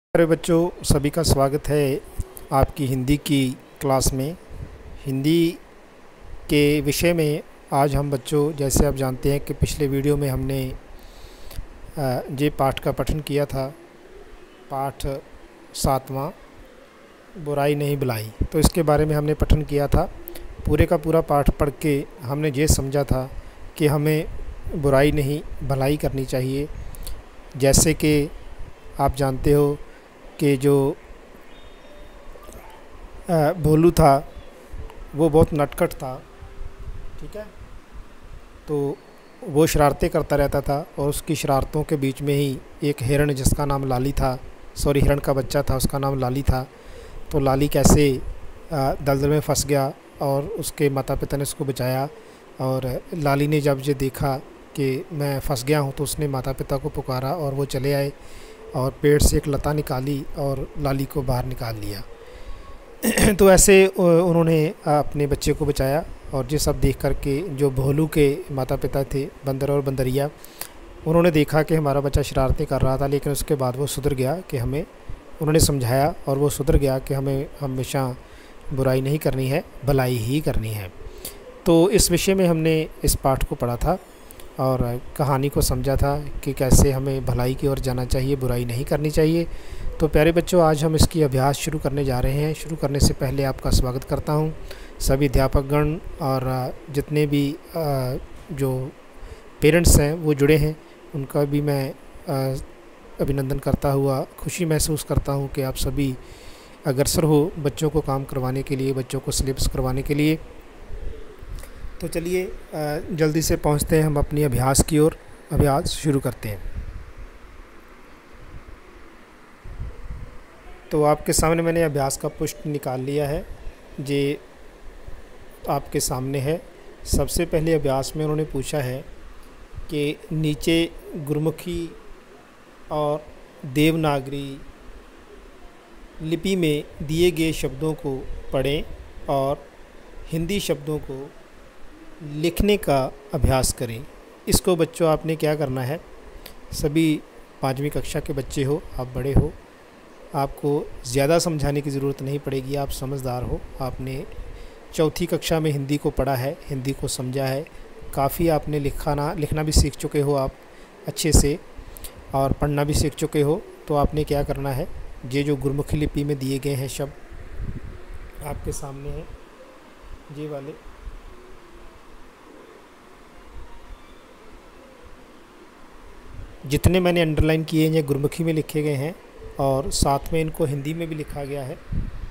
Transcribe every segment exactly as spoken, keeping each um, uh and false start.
प्यारे बच्चों, सभी का स्वागत है आपकी हिंदी की क्लास में। हिंदी के विषय में आज हम बच्चों, जैसे आप जानते हैं कि पिछले वीडियो में हमने जे पाठ का पठन किया था, पाठ सातवां, बुराई नहीं भलाई। तो इसके बारे में हमने पठन किया था। पूरे का पूरा पाठ पढ़ के हमने ये समझा था कि हमें बुराई नहीं भलाई करनी चाहिए। जैसे कि आप जानते हो कि जो भोलू था वो बहुत नटखट था, ठीक है। तो वो शरारतें करता रहता था और उसकी शरारतों के बीच में ही एक हिरण, जिसका नाम लाली था, सॉरी हिरण का बच्चा था, उसका नाम लाली था। तो लाली कैसे दलदल में फंस गया और उसके माता पिता ने उसको बचाया। और लाली ने जब ये देखा कि मैं फंस गया हूँ तो उसने माता पिता को पुकारा और वो चले आए और पेड़ से एक लता निकाली और लाली को बाहर निकाल लिया। तो ऐसे उन्होंने अपने बच्चे को बचाया। और ये सब देख कर के जो भोलू के माता पिता थे, बंदर और बंदरिया, उन्होंने देखा कि हमारा बच्चा शरारतें कर रहा था, लेकिन उसके बाद वो सुधर गया कि हमें, उन्होंने समझाया और वो सुधर गया कि हमें हमेशा बुराई नहीं करनी है, भलाई ही करनी है। तो इस विषय में हमने इस पाठ को पढ़ा था और कहानी को समझा था कि कैसे हमें भलाई की ओर जाना चाहिए, बुराई नहीं करनी चाहिए। तो प्यारे बच्चों, आज हम इसकी अभ्यास शुरू करने जा रहे हैं। शुरू करने से पहले आपका स्वागत करता हूं। सभी अध्यापकगण और जितने भी जो पेरेंट्स हैं वो जुड़े हैं, उनका भी मैं अभिनंदन करता हुआ खुशी महसूस करता हूं कि आप सभी अग्रसर हो बच्चों को काम करवाने के लिए, बच्चों को सिलेबस करवाने के लिए। तो चलिए जल्दी से पहुंचते हैं हम अपनी अभ्यास की ओर। अभ्यास शुरू करते हैं। तो आपके सामने मैंने अभ्यास का पृष्ठ निकाल लिया है, जे आपके सामने है। सबसे पहले अभ्यास में उन्होंने पूछा है कि नीचे गुरमुखी और देवनागरी लिपि में दिए गए शब्दों को पढ़ें और हिंदी शब्दों को लिखने का अभ्यास करें। इसको बच्चों आपने क्या करना है, सभी पाँचवीं कक्षा के बच्चे हो, आप बड़े हो, आपको ज़्यादा समझाने की ज़रूरत नहीं पड़ेगी, आप समझदार हो। आपने चौथी कक्षा में हिंदी को पढ़ा है, हिंदी को समझा है, काफ़ी आपने लिखाना लिखना भी सीख चुके हो आप अच्छे से, और पढ़ना भी सीख चुके हो। तो आपने क्या करना है, ये जो गुरमुखी लिपि में दिए गए हैं शब्द आपके सामने हैं, ये वाले, जितने मैंने अंडरलाइन किए हैं ये गुरमुखी में लिखे गए हैं और साथ में इनको हिंदी में भी लिखा गया है।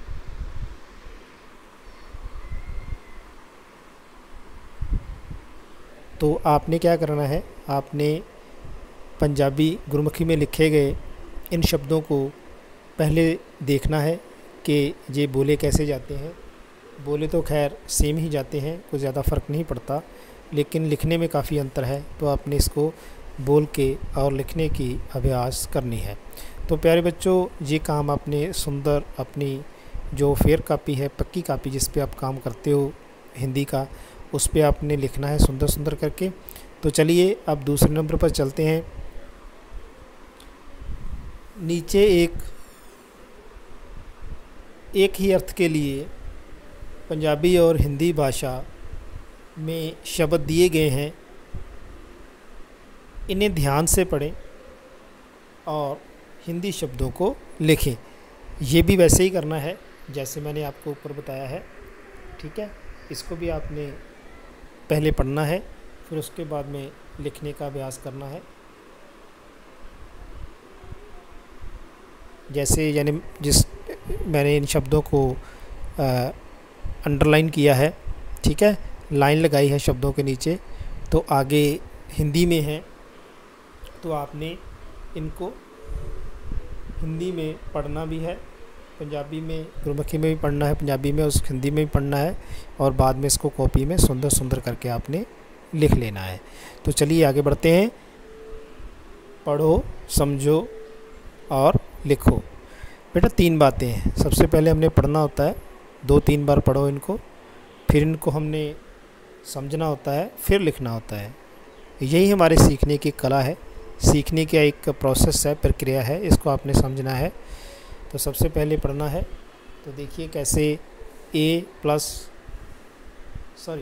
तो आपने क्या करना है, आपने पंजाबी गुरमुखी में लिखे गए इन शब्दों को पहले देखना है कि ये बोले कैसे जाते हैं। बोले तो खैर सेम ही जाते हैं, कोई ज़्यादा फ़र्क नहीं पड़ता, लेकिन लिखने में काफ़ी अंतर है। तो आपने इसको बोल के और लिखने की अभ्यास करनी है। तो प्यारे बच्चों, ये काम आपने सुंदर अपनी जो फेयर कापी है, पक्की कापी जिस पे आप काम करते हो हिंदी का, उस पे आपने लिखना है सुंदर सुंदर करके। तो चलिए अब दूसरे नंबर पर चलते हैं। नीचे एक एक ही अर्थ के लिए पंजाबी और हिंदी भाषा में शब्द दिए गए हैं, इन्हें ध्यान से पढ़ें और हिंदी शब्दों को लिखें। ये भी वैसे ही करना है जैसे मैंने आपको ऊपर बताया है, ठीक है। इसको भी आपने पहले पढ़ना है, फिर उसके बाद में लिखने का अभ्यास करना है। जैसे यानी जिस मैंने इन शब्दों को अंडरलाइन किया है, ठीक है, लाइन लगाई है शब्दों के नीचे, तो आगे हिंदी में है, तो आपने इनको हिंदी में पढ़ना भी है, पंजाबी में गुरमुखी में भी पढ़ना है, पंजाबी में, उस हिंदी में भी पढ़ना है, और बाद में इसको कॉपी में सुंदर सुंदर करके आपने लिख लेना है। तो चलिए आगे बढ़ते हैं। पढ़ो, समझो और लिखो। बेटा तीन बातें हैं। सबसे पहले हमने पढ़ना होता है, दो तीन बार पढ़ो इनको, फिर इनको हमने समझना होता है, फिर लिखना होता है। यही हमारे सीखने की कला है। सीखने का एक प्रोसेस है, प्रक्रिया है, इसको आपने समझना है। तो सबसे पहले पढ़ना है। तो देखिए कैसे ए प्लस सॉरी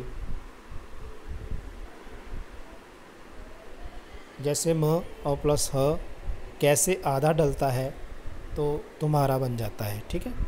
जैसे म और प्लस ह कैसे आधा डलता है तो तुम्हारा बन जाता है। ठीक है,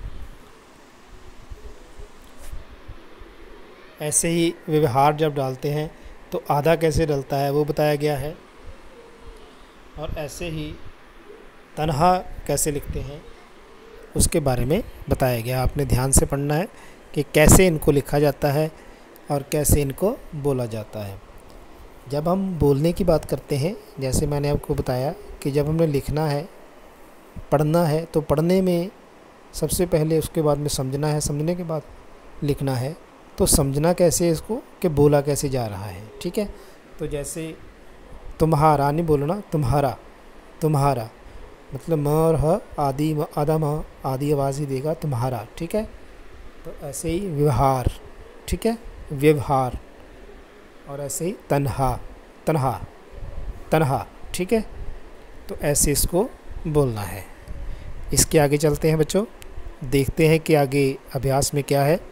ऐसे ही व्यवहार जब डालते हैं तो आधा कैसे डलता है वो बताया गया है। और ऐसे ही तन्हा कैसे लिखते हैं उसके बारे में बताया गया। आपने ध्यान से पढ़ना है कि कैसे इनको लिखा जाता है और कैसे इनको बोला जाता है। जब हम बोलने की बात करते हैं, जैसे मैंने आपको बताया कि जब हमने लिखना है, पढ़ना है, तो पढ़ने में सबसे पहले, उसके बाद में समझना है, समझने के बाद लिखना है। तो समझना कैसे है इसको कि बोला कैसे जा रहा है। ठीक है, तो जैसे तुम्हारा नहीं बोलना, तुम्हारा, तुम्हारा मतलब म और ह आदि आधा म आदि आवाज़ ही देगा, तुम्हारा। ठीक है, तो ऐसे ही व्यवहार, ठीक है, व्यवहार, और ऐसे ही तन्हा, तन्हा, तन्हा। ठीक है, तो ऐसे इसको बोलना है। इसके आगे चलते हैं बच्चों, देखते हैं कि आगे अभ्यास में क्या है।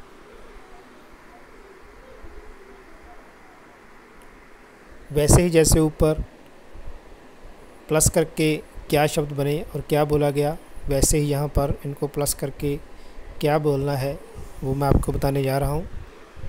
वैसे ही जैसे ऊपर प्लस करके क्या शब्द बने और क्या बोला गया, वैसे ही यहाँ पर इनको प्लस करके क्या बोलना है वो मैं आपको बताने जा रहा हूँ।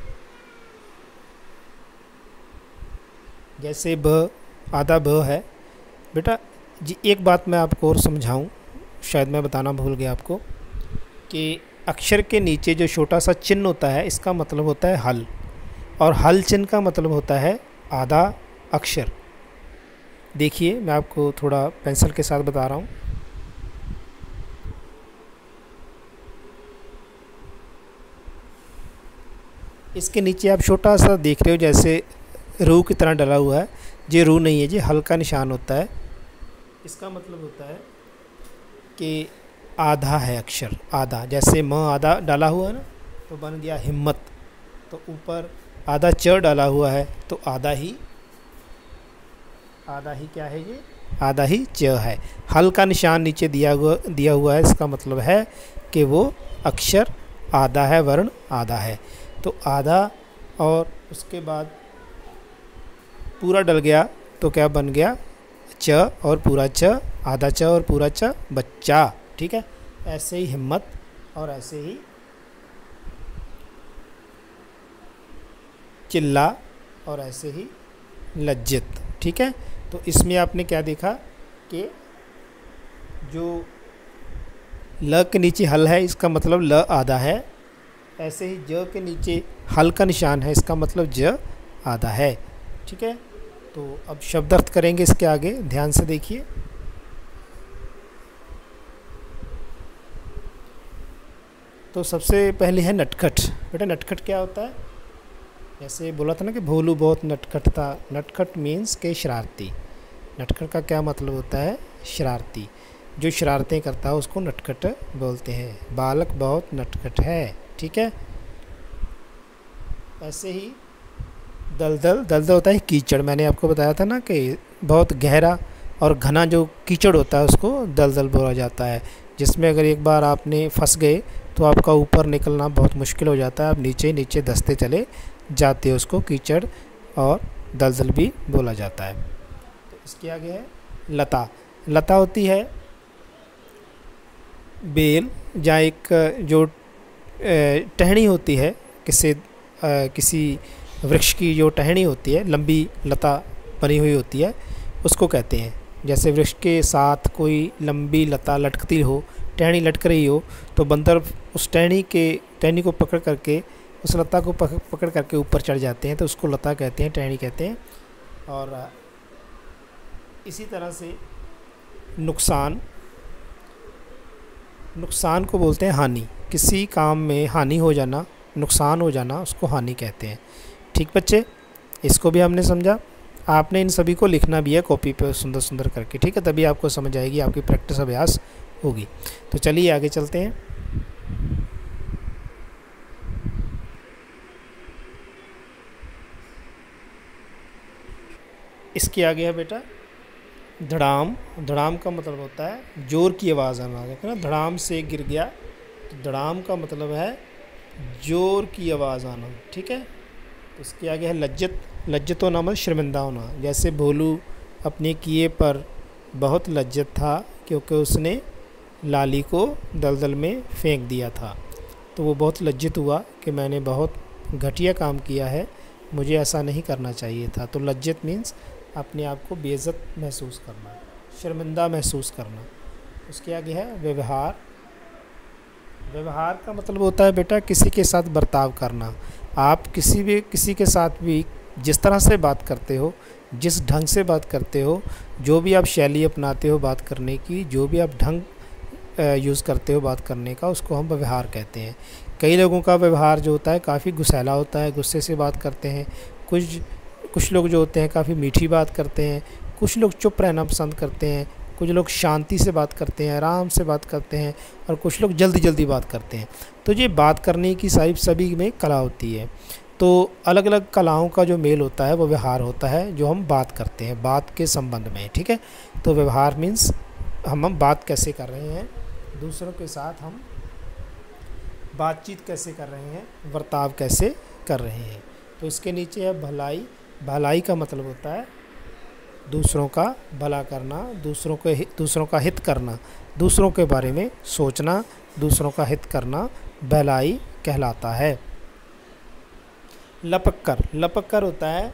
जैसे ब, आधा ब है बेटा जी। एक बात मैं आपको और समझाऊं, शायद मैं बताना भूल गया आपको, कि अक्षर के नीचे जो छोटा सा चिन्ह होता है इसका मतलब होता है हल, और हल चिन्ह का मतलब होता है आधा अक्षर। देखिए मैं आपको थोड़ा पेंसिल के साथ बता रहा हूँ। इसके नीचे आप छोटा सा देख रहे हो जैसे रू की तरह डला हुआ है। ये रू नहीं है, ये हल का निशान होता है। इसका मतलब होता है कि आधा है अक्षर, आधा। जैसे म आधा डाला हुआ है ना, तो बन गया हिम्मत। तो ऊपर आधा च डाला हुआ है तो आधा ही, आधा ही क्या है ये, आधा ही च है। हल का निशान नीचे दिया हुआ दिया हुआ है, इसका मतलब है कि वो अक्षर आधा है, वर्ण आधा है। तो आधा और उसके बाद पूरा डल गया तो क्या बन गया, च और पूरा च, आधा च और पूरा च, बच्चा। ठीक है, ऐसे ही हिम्मत, और ऐसे ही चिल्ला, और ऐसे ही लज्जित। ठीक है, तो इसमें आपने क्या देखा कि जो ल के नीचे हल है इसका मतलब ल आधा है। ऐसे ही ज के नीचे हल का निशान है, इसका मतलब ज आधा है। ठीक है, तो अब शब्दार्थ करेंगे इसके आगे, ध्यान से देखिए। तो सबसे पहले है नटखट। बेटा नटखट क्या होता है, जैसे बोला था ना कि भोलू बहुत नटखट था। नटखट मीन्स के शरारती। नटखट का क्या मतलब होता है, शरारती। जो शरारतें करता है उसको नटखट बोलते हैं। बालक बहुत नटखट है। ठीक है, ऐसे ही दलदल, दलदल होता है कीचड़। मैंने आपको बताया था ना कि बहुत गहरा और घना जो कीचड़ होता है उसको दलदल बोला जाता है, जिसमें अगर एक बार आपने फंस गए तो आपका ऊपर निकलना बहुत मुश्किल हो जाता है, आप नीचे नीचे धंसते चले जाते हो। उसको कीचड़ और दलदल भी बोला जाता है। तो इसके आगे है लता। लता होती है बेल, या एक जो टहनी होती है, किसी किसी वृक्ष की जो टहनी होती है, लंबी लता बनी हुई होती है, उसको कहते हैं। जैसे वृक्ष के साथ कोई लंबी लता लटकती हो, टहनी लटक रही हो, तो बंदर उस टहनी के टहनी को पकड़ करके, उस लता को पकड़ पकड़ करके ऊपर चढ़ जाते हैं, तो उसको लता कहते हैं, टहनी कहते हैं। और इसी तरह से नुकसान, नुकसान को बोलते हैं हानि। किसी काम में हानि हो जाना, नुकसान हो जाना, उसको हानि कहते हैं। ठीक बच्चे, इसको भी हमने समझा। आपने इन सभी को लिखना भी है कॉपी पे सुंदर सुंदर करके। ठीक है, तभी आपको समझ आएगी, आपकी प्रैक्टिस अभ्यास होगी। तो चलिए आगे चलते हैं। इसके आगे है बेटा धड़ाम, धड़ाम का मतलब होता है जोर की आवाज़ आना। देखो ना, धड़ाम से गिर गया, तो धड़ाम का मतलब है जोर की आवाज़ आना। ठीक है, उसके आगे है लज्जत। लज्जत होना मतलब शर्मिंदा होना। जैसे भोलू अपने किए पर बहुत लज्जत था क्योंकि उसने लाली को दलदल में फेंक दिया था। तो वो बहुत लज्जित हुआ कि मैंने बहुत घटिया काम किया है, मुझे ऐसा नहीं करना चाहिए था। तो लज्जत मीन्स अपने आप को बेइज्जत महसूस करना, शर्मिंदा महसूस करना। उसके आगे है व्यवहार। व्यवहार का मतलब होता है बेटा किसी के साथ बर्ताव करना। आप किसी भी किसी के साथ भी जिस तरह से बात करते हो, जिस ढंग से बात करते हो, जो भी आप शैली अपनाते हो बात करने की, जो भी आप ढंग यूज़ करते हो बात करने का, उसको हम व्यवहार कहते हैं। कई लोगों का व्यवहार जो होता है काफ़ी गुस्सैला होता है, गुस्से से बात करते हैं। कुछ कुछ लोग जो होते हैं काफ़ी मीठी बात करते हैं। कुछ लोग चुप रहना पसंद करते हैं। कुछ लोग शांति से बात करते हैं, आराम से बात करते हैं। और कुछ लोग जल्दी जल्दी बात करते हैं। तो ये बात करने की सारी सभी में कला होती है। तो अलग अलग कलाओं का जो मेल होता है वो व्यवहार होता है, जो हम बात करते हैं बात के संबंध में। ठीक है, तो व्यवहार मीन्स हम हम बात कैसे कर रहे हैं, दूसरों के साथ हम बातचीत कैसे कर रहे हैं, बर्ताव कैसे कर रहे हैं। तो इसके नीचे है भलाई। भलाई का मतलब होता है दूसरों का भला करना, दूसरों के दूसरों का हित करना, दूसरों के बारे में सोचना, दूसरों का हित करना भलाई कहलाता है। लपक कर। लपक कर होता है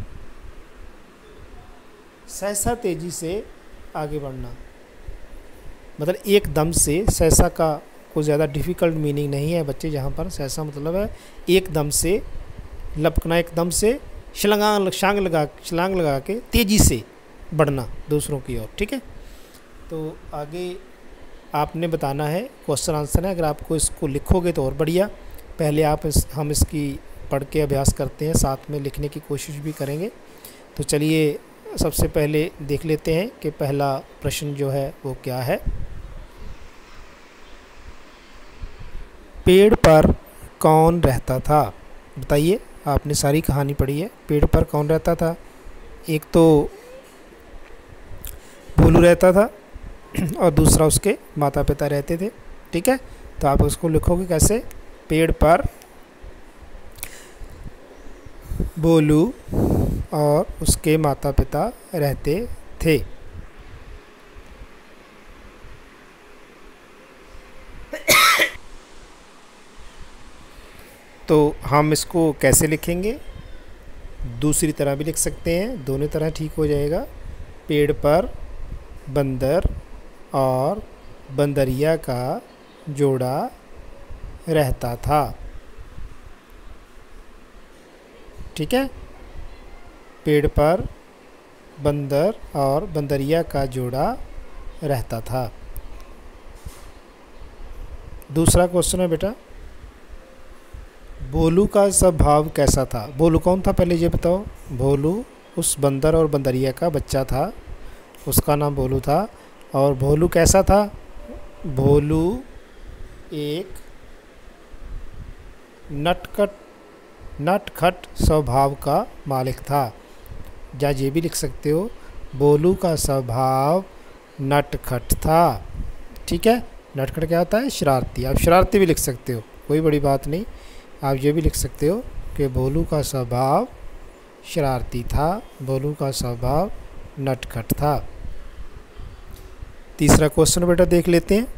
सहसा तेजी से आगे बढ़ना। मतलब एकदम से, सहसा का कोई ज़्यादा डिफ़िकल्ट मीनिंग नहीं है बच्चे, जहाँ पर सहसा मतलब है एकदम से, लपकना एकदम से, छलांग शांग लगा छलांग लगा के तेज़ी से बढ़ना दूसरों की ओर। ठीक है, तो आगे आपने बताना है, क्वेश्चन आंसर है। अगर आपको इसको लिखोगे तो और बढ़िया। पहले आप इस हम इसकी पढ़ के अभ्यास करते हैं, साथ में लिखने की कोशिश भी करेंगे। तो चलिए सबसे पहले देख लेते हैं कि पहला प्रश्न जो है वो क्या है। पेड़ पर कौन रहता था? बताइए, आपने सारी कहानी पढ़ी है। पेड़ पर कौन रहता था? एक तो भोलू रहता था और दूसरा उसके माता पिता रहते थे। ठीक है, तो आप उसको लिखोगे कैसे? पेड़ पर भोलू और उसके माता पिता रहते थे। तो हम इसको कैसे लिखेंगे? दूसरी तरह भी लिख सकते हैं, दोनों तरह ठीक हो जाएगा। पेड़ पर बंदर और बंदरिया का जोड़ा रहता था। ठीक है, पेड़ पर बंदर और बंदरिया का जोड़ा रहता था। दूसरा क्वेश्चन है बेटा, भोलू का स्वभाव कैसा था? भोलू कौन था पहले ये बताओ। भोलू उस बंदर और बंदरिया का बच्चा था, उसका नाम भोलू था। और भोलू कैसा था? भोलू एक नटखट नटखट स्वभाव का मालिक था। या ये भी लिख सकते हो, भोलू का स्वभाव नटखट था। ठीक है, नटखट क्या होता है? शरारती। आप शरारती भी लिख सकते हो, कोई बड़ी बात नहीं। आप ये भी लिख सकते हो कि भोलू का स्वभाव शरारती था, भोलू का स्वभाव नटखट था। तीसरा क्वेश्चन बेटा देख लेते हैं।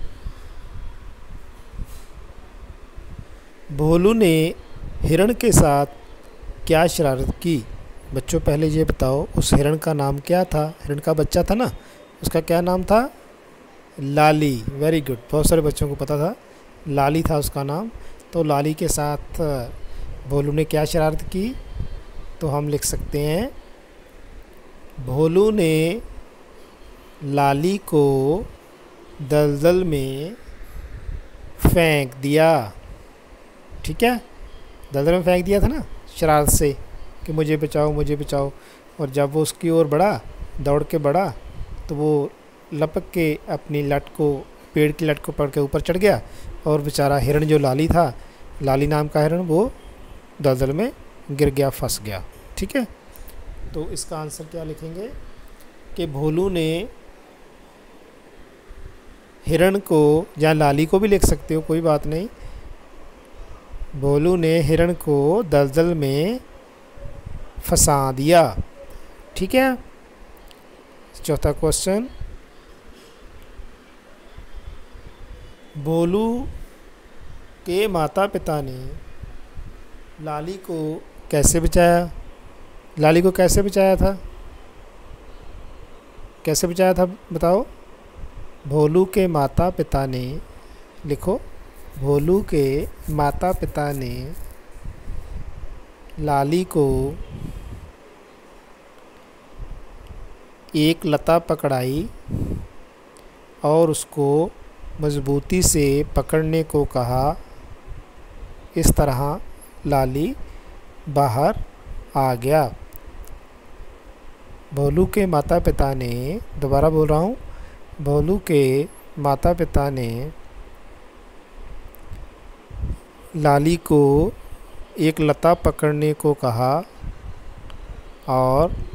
भोलू ने हिरण के साथ क्या शरारत की? बच्चों पहले ये बताओ, उस हिरण का नाम क्या था? हिरण का बच्चा था ना, उसका क्या नाम था? लाली। वेरी गुड, बहुत सारे बच्चों को पता था, लाली था उसका नाम। तो लाली के साथ भोलू ने क्या शरारत की? तो हम लिख सकते हैं, भोलू ने लाली को दलदल में फेंक दिया। ठीक है, दलदल में फेंक दिया था ना शरारत से कि मुझे बचाओ मुझे बचाओ। और जब वो उसकी ओर बढ़ा, दौड़ के बढ़ा, तो वो लपक के अपनी लट को, पेड़ की लट को पकड़ के ऊपर चढ़ गया। और बेचारा हिरण जो लाली था, लाली नाम का हिरण, वो दलदल में गिर गया, फंस गया। ठीक है, तो इसका आंसर क्या लिखेंगे? कि भोलू ने हिरण को, या लाली को भी लिख सकते हो, कोई बात नहीं, भोलू ने हिरण को दलदल में फंसा दिया। ठीक है। चौथा क्वेश्चन, भोलू के माता पिता ने लाली को कैसे बचाया? लाली को कैसे बचाया था? कैसे बचाया था बताओ? भोलू के माता पिता ने, लिखो, भोलू के माता पिता ने लाली को एक लता पकड़ाई और उसको मज़बूती से पकड़ने को कहा। इस तरह लाली बाहर आ गया। भोलू के माता पिता ने, दोबारा बोल रहा हूँ, भोलू के माता पिता ने लाली को एक लता पकड़ने को कहा और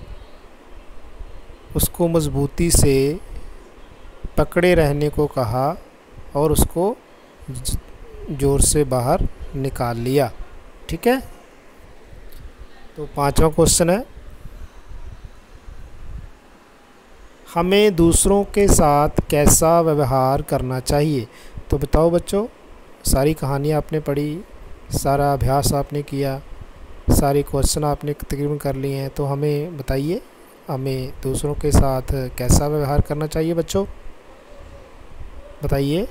उसको मज़बूती से पकड़े रहने को कहा और उसको ज़ोर से बाहर निकाल लिया। ठीक है। तो पांचवा क्वेश्चन है, हमें दूसरों के साथ कैसा व्यवहार करना चाहिए? तो बताओ बच्चों, सारी कहानियाँ आपने पढ़ी, सारा अभ्यास आपने किया, सारे क्वेश्चन आपने तकरीबन कर लिए हैं, तो हमें बताइए, हमें दूसरों के साथ कैसा व्यवहार करना चाहिए बच्चों? बताइए।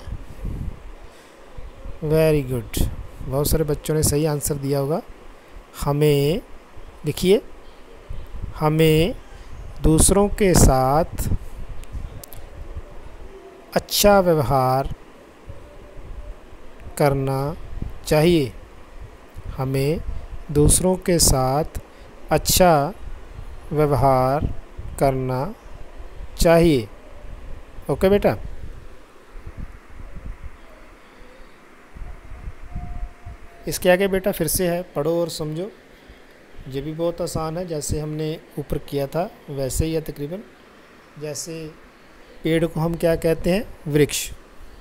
वेरी गुड, बहुत सारे बच्चों ने सही आंसर दिया होगा। हमें, लिखिए, हमें दूसरों के साथ अच्छा व्यवहार करना चाहिए। हमें दूसरों के साथ अच्छा व्यवहार करना चाहिए। ओके बेटा। इसके आगे बेटा फिर से है, पढ़ो और समझो। ये भी बहुत आसान है, जैसे हमने ऊपर किया था वैसे ही है तकरीबन। जैसे पेड़ को हम क्या कहते हैं? वृक्ष।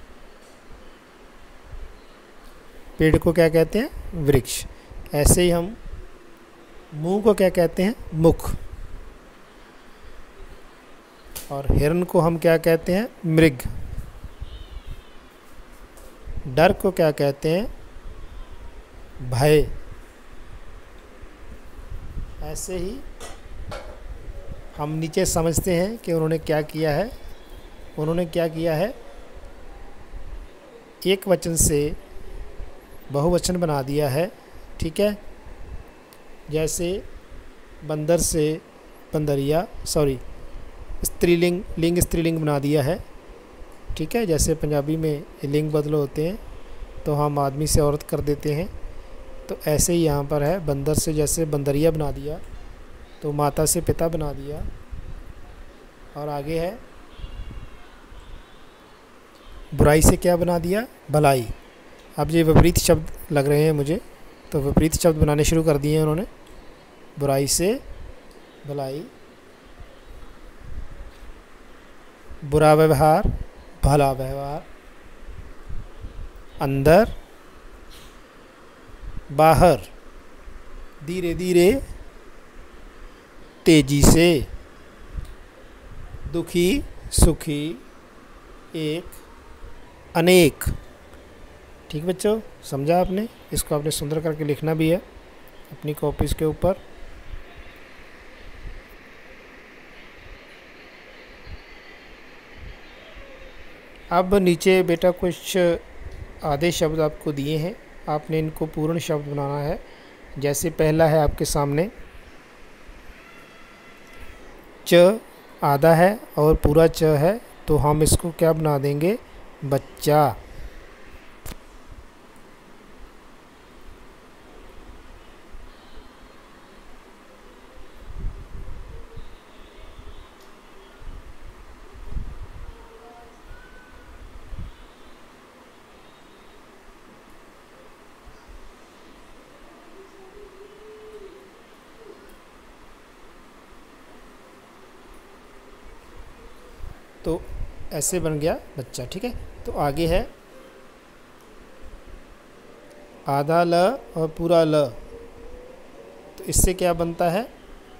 पेड़ को क्या कहते हैं? वृक्ष। ऐसे ही हम मुंह को क्या कहते हैं? मुख। और हिरण को हम क्या कहते हैं? मृग। डर को क्या कहते हैं? भय। ऐसे ही हम नीचे समझते हैं कि उन्होंने क्या किया है। उन्होंने क्या किया है? एक वचन से बहुवचन बना दिया है। ठीक है। जैसे बंदर से बंदरिया, सॉरी, स्त्रीलिंग, लिंग स्त्रीलिंग बना दिया है। ठीक है। जैसे पंजाबी में लिंग बदल होते हैं तो हम आदमी से औरत कर देते हैं, तो ऐसे ही यहाँ पर है, बंदर से जैसे बंदरिया बना दिया तो माता से पिता बना दिया। और आगे है, बुराई से क्या बना दिया? भलाई। अब ये विपरीत शब्द लग रहे हैं मुझे, तो विपरीत शब्द बनाने शुरू कर दिए हैं उन्होंने। बुराई से भलाई, बुरा व्यवहार भला व्यवहार, अंदर बाहर, धीरे धीरे तेजी से, दुखी सुखी, एक अनेक। ठीक बच्चों, समझा आपने? इसको आपने सुंदर करके लिखना भी है अपनी कॉपीज़ के ऊपर। अब नीचे बेटा कुछ आधे शब्द आपको दिए हैं, आपने इनको पूर्ण शब्द बनाना है। जैसे पहला है आपके सामने, च आधा है और पूरा च है, तो हम इसको क्या बना देंगे? बच्चा। तो ऐसे बन गया बच्चा। ठीक है, तो आगे है आधा ल और पूरा ल, तो इससे क्या बनता है,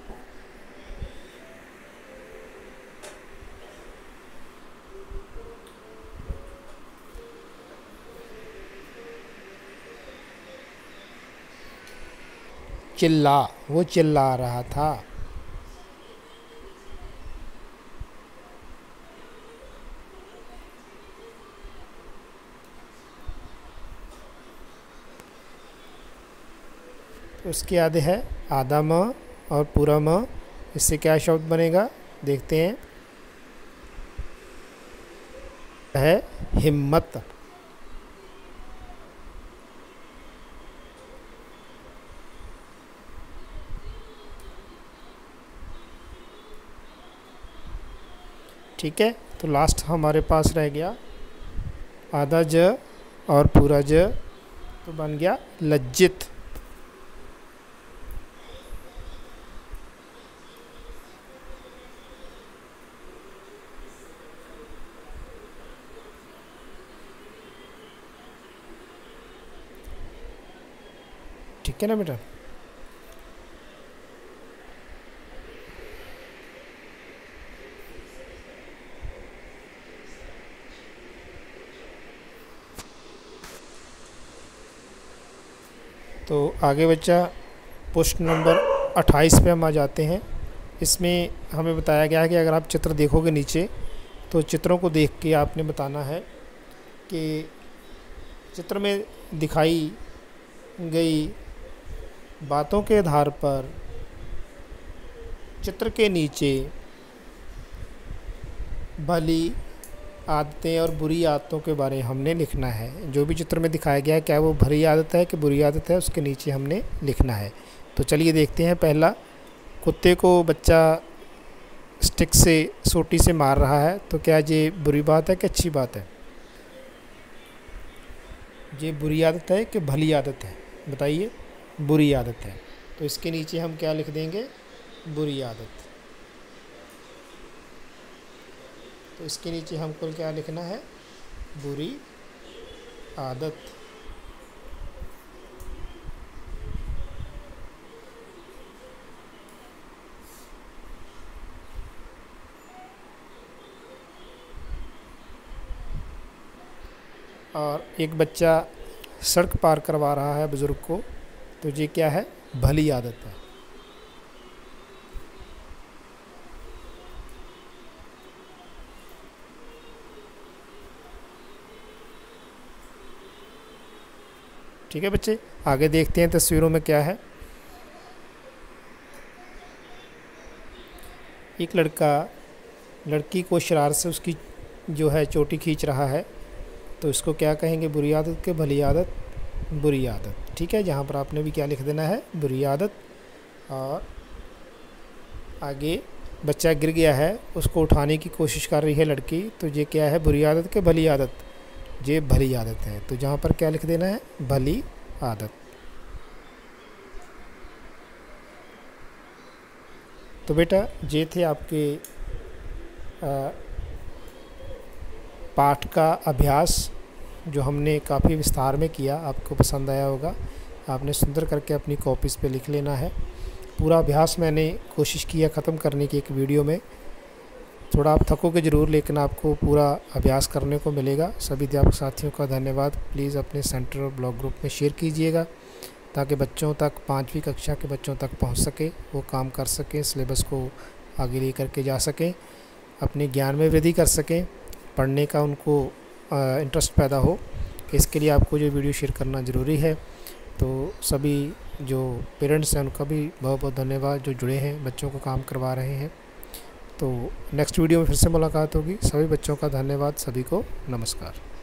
चिल्ला, वो चिल्ला रहा था। तो उसके आगे है आधा म और पूरा म, इससे क्या शब्द बनेगा देखते हैं, है हिम्मत। ठीक है, तो लास्ट हमारे पास रह गया आधा ज और पूरा ज, तो बन गया लज्जित। ठीक है ना बेटा। तो आगे बच्चा प्रश्न नंबर अट्ठाईस पे हम आ जाते हैं। इसमें हमें बताया गया है कि अगर आप चित्र देखोगे नीचे, तो चित्रों को देख के आपने बताना है कि चित्र में दिखाई गई बातों के आधार पर चित्र के नीचे भली आदतें और बुरी आदतों के बारे में हमने लिखना है। जो भी चित्र में दिखाया गया है, क्या वो भली आदत है कि बुरी आदत है, उसके नीचे हमने लिखना है। तो चलिए देखते हैं। पहला, कुत्ते को बच्चा स्टिक से, सोटी से मार रहा है, तो क्या ये बुरी बात है कि अच्छी बात है? ये बुरी आदत है कि भली आदत है? बताइए। बुरी आदत है, तो इसके नीचे हम क्या लिख देंगे, बुरी आदत। तो इसके नीचे हमको क्या लिखना है, बुरी आदत। और एक बच्चा सड़क पार करवा रहा है बुज़ुर्ग को, तो ये क्या है, भली आदत है। ठीक है बच्चे, आगे देखते हैं तस्वीरों में क्या है। एक लड़का लड़की को शरारत से उसकी जो है चोटी खींच रहा है, तो इसको क्या कहेंगे, बुरी आदत के भली आदत? बुरी आदत। ठीक है, जहाँ पर आपने भी क्या लिख देना है, बुरी आदत। और आगे बच्चा गिर गया है, उसको उठाने की कोशिश कर रही है लड़की, तो ये क्या है, बुरी आदत के भली आदत? ये भली आदत है, तो जहाँ पर क्या लिख देना है, भली आदत। तो बेटा ये थे आपके आ, पाठ का अभ्यास, जो हमने काफ़ी विस्तार में किया। आपको पसंद आया होगा, आपने सुंदर करके अपनी कॉपीज़ पे लिख लेना है। पूरा अभ्यास मैंने कोशिश किया ख़त्म करने की एक वीडियो में। थोड़ा आप थकोगे ज़रूर, लेकिन आपको पूरा अभ्यास करने को मिलेगा। सभी अध्यापक साथियों का धन्यवाद। प्लीज़ अपने सेंटर और ब्लॉग ग्रुप में शेयर कीजिएगा, ताकि बच्चों तक, पाँचवीं कक्षा के बच्चों तक पहुंच सके, वो काम कर सकें, सिलेबस को आगे ले करके जा सकें, अपने ज्ञान में वृद्धि कर सकें, पढ़ने का उनको इंटरेस्ट पैदा हो। इसके लिए आपको जो वीडियो शेयर करना ज़रूरी है। तो सभी जो पेरेंट्स हैं उनका भी बहुत बहुत धन्यवाद, जो जुड़े हैं, बच्चों को काम करवा रहे हैं। तो नेक्स्ट वीडियो में फिर से मुलाकात होगी। सभी बच्चों का धन्यवाद। सभी को नमस्कार।